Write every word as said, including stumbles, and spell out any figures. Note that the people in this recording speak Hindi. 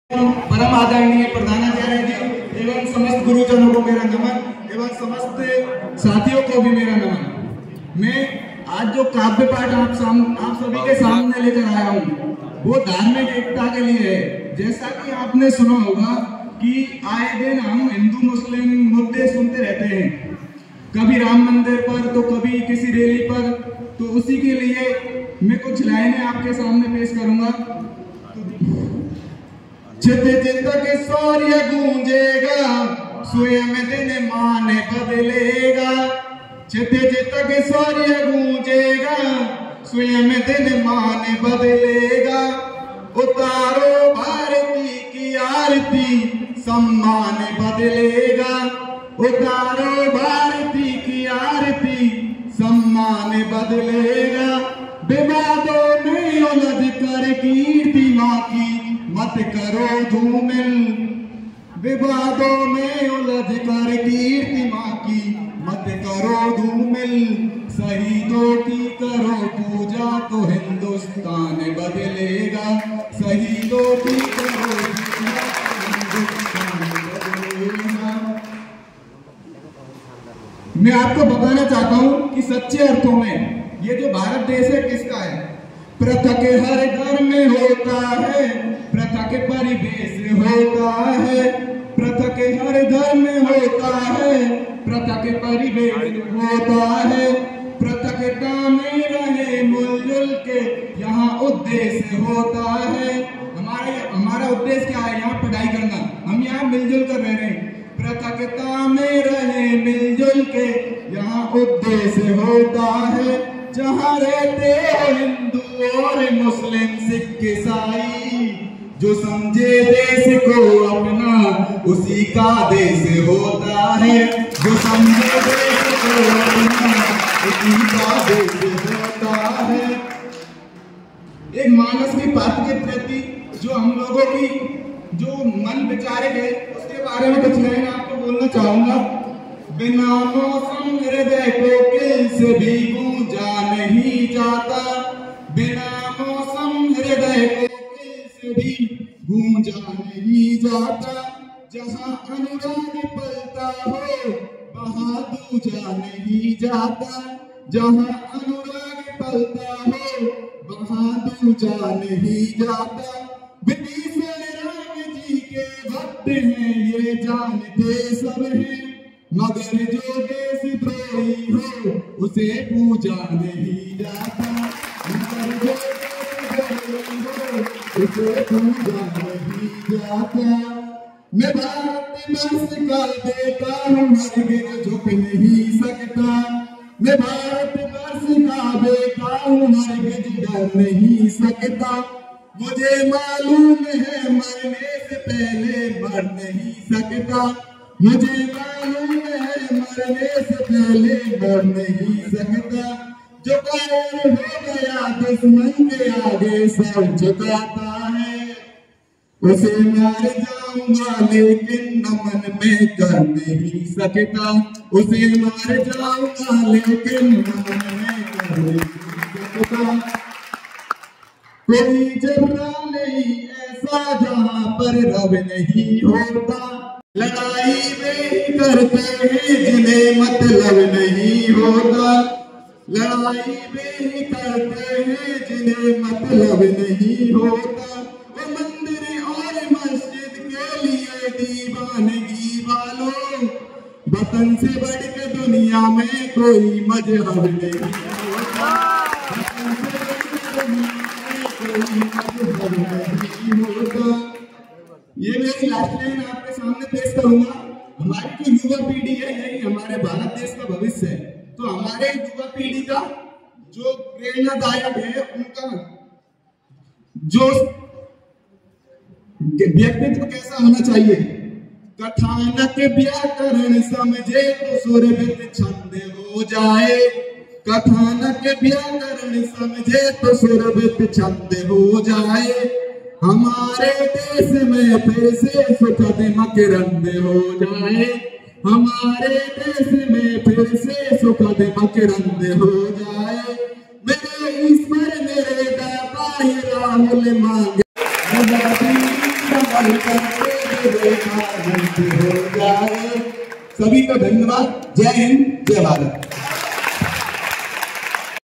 परम आदरणीय प्रधानाचार्य जी एवं समस्त गुरुजनों को मेरा नमन एवं समस्त साथियों को भी मेरा नमन। मैं आज जो काव्य पाठ आप साम, आप सभी के सामने लेकर आया हूँ वो धार्मिक एकता के लिए है। जैसा कि आपने सुना होगा कि आए दिन हम हिंदू मुस्लिम मुद्दे सुनते रहते हैं, कभी राम मंदिर पर तो कभी किसी रैली पर, तो उसी के लिए मैं कुछ लाइनें आपके सामने पेश करूंगा। चित चित के सौर्य गूंजेगा, स्वयं दिन मान बदलेगा। चित चित के सौर्य गूंजेगा, स्वयं दिन मान बदलेगा। उतारो भारती की आरती, सम्मान बदलेगा। उतारो भारती की आरती, सम्मान बदलेगा। विवादों में उलझ कर कीर्ति मां की मत करो धूमिल। विवादों में उलझ कर कीर्ति मां की मत करो धूमिल। शहीदों की करो पूजा तो हिंदुस्तान बदलेगा। शहीदों की करो पूजा तो हिंदुस्तान बदलेगा। मैं आपको बताना चाहता हूं कि सच्चे अर्थों में ये जो भारत देश है किसका है। प्रथा के हर घर में होता है, प्रथा के परिवेश होता है। प्रथा के हर घर में होता है, प्रथा के परिवेश होता है। प्रथा के काम में रहे मिलजुल के यहाँ उद्देश्य होता है। हमारे हमारा उद्देश्य क्या है? यहाँ पढ़ाई करना, हम यहाँ मिलजुल कर रह रहे हैं। प्रथा के काम में रहे मिलजुल के यहाँ उद्देश्य होता है। जहाँ रहते हो हिंदू और मुस्लिम सिख ईसाई, जो समझे देश को अपना उसी का देश होता है। जो समझे देश को अपना उसी का देश होता है। एक मानस की बात के प्रति जो हम लोगों की जो मन विचारे गए उसके बारे में कुछ मैं आपको बोलना चाहूंगा। बिना मौसम हृदय को किल से भी गूंजा नहीं जाता। बिना मौसम हृदय को किल से भी गूंजा नहीं जाता। जहाँ अनुराग पलता हो वहाँ दूजा नहीं जाता। जहाँ अनुराग पलता हो वहाँ दूजा नहीं जाता। विभीषण राम जी के भक्त हैं ये जानते सब हैं, मगर जो देश द्रोही हो उसे पूजा नहीं जाता। मगर जो देश द्रोही हो उसे पूजा नहीं जाता। मैं भारत वर्ष का बेटा हूँ, हरगिज़ झुक नहीं सकता। मैं भारत वर्ष का बेटा हूँ, हरगिज़ डर नहीं सकता। मुझे मालूम है मरने से पहले मर नहीं सकता। मुझे मालूम है मरने से पहले मर नहीं सकता। जो कायर हो गया दुश्मन के आगे सर झुकाता है, उसे मार जाऊंगा लेकिन नमन में कर नहीं सकता। उसे मार जाऊंगा लेकिन नमन में कर नहीं सकता। कोई जगह नहीं ऐसा जहाँ पर रब नहीं होता। लड़ाई में करते हैं जिन्हें मतलब नहीं होता। लड़ाई में करते हैं जिन्हें मतलब नहीं होता। वो मंदिर और मस्जिद के लिए दीवानगी वालों, वतन से बढ़ के दुनिया में कोई मजहब नहीं होता। वतन से बढ़ के दुनिया में कोई मजहब नहीं होता। ये मेरी लास्ट लाइन आपके सामने पेश करूंगा। हमारी जो युवा पीढ़ी है यही हमारे भारत देश का भविष्य है। तो हमारे युवा पीढ़ी का जो प्रेरणादायक है, उनका जो व्यक्तित्व कैसा होना चाहिए। कथानक व्याकरण समझे तो सुरभित छंद हो जाए। कथानक व्याकरण समझे तो सुरभित छंद हो जाए। हमारे देश में फिर से सुखद मकरंद हो जाए। हमारे देश में फिर से सुखद मकरंद हो जाए। मेरे ईश्वर मेरे दाता राहुल मांगे। और करते हुए हो जाए। सभी को धन्यवाद। जय हिंद, जय भारत।